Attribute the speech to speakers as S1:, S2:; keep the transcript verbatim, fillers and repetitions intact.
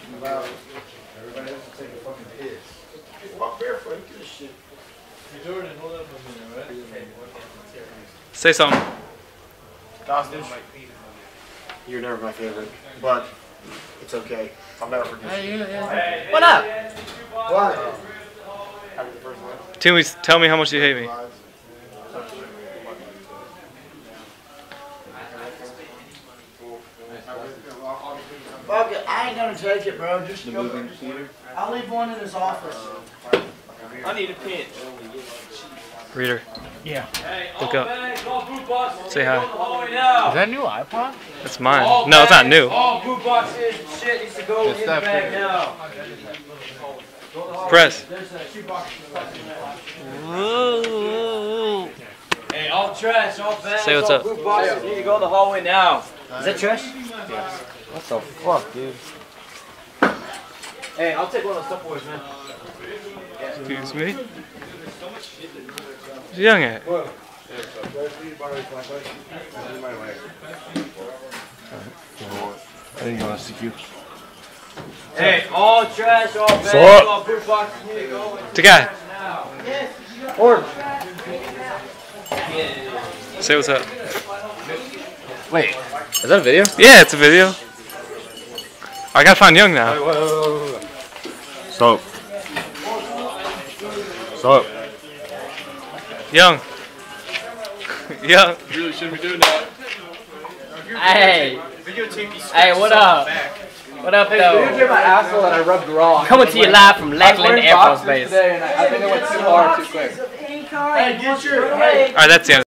S1: Everybody has to take a fucking piss. Walk barefoot, look at this shit.
S2: Hey Jordan, hold up a minute, right?
S3: Say something.
S1: Hostage. You're never my favorite, but it's okay. I'll never forget
S2: Hey,
S1: you.
S2: yeah, yeah.
S3: What up?
S1: What? Happy the first one.
S3: Tell me, tell me how much you hate me.
S1: Fuck it, I ain't gonna take it, bro. Just go. I'll leave one in his office.
S4: I need a pinch.
S3: Reader.
S4: Yeah.
S3: Look up. Say hi.
S4: Is that a new iPod?
S3: That's mine. No, it's not new.
S4: All boot boxes and shit needs to go in the bag now.
S3: Press.
S4: Hey, all trash, all bags,
S3: Say what's
S4: all
S3: up.
S4: boot boxes need to go in the hallway now.
S1: Is that trash?
S4: Yes. What the fuck, dude? Hey, I'll take one of those Tupperwares, man.
S3: Excuse me. What's young at?
S1: I didn't want to see you.
S4: Hey, all trash, all bags,
S3: What?
S4: all boot boxes need to go in
S3: The guy.
S4: now.
S1: Or
S3: Say what's up.
S4: Wait, is that a video?
S3: Yeah, it's a video. I gotta find Young now.
S1: so. So.
S3: Young. Young.
S2: Really shouldn't be doing that.
S4: Hey, hey, what up? What up, though?
S1: You get my asshole and I rubbed raw.
S4: Coming to you live from Lakeland Air Force Base.
S1: Today and I, I think I went too hard too quick.
S5: Hey,
S1: get your. Hey.
S3: Alright, that's the end.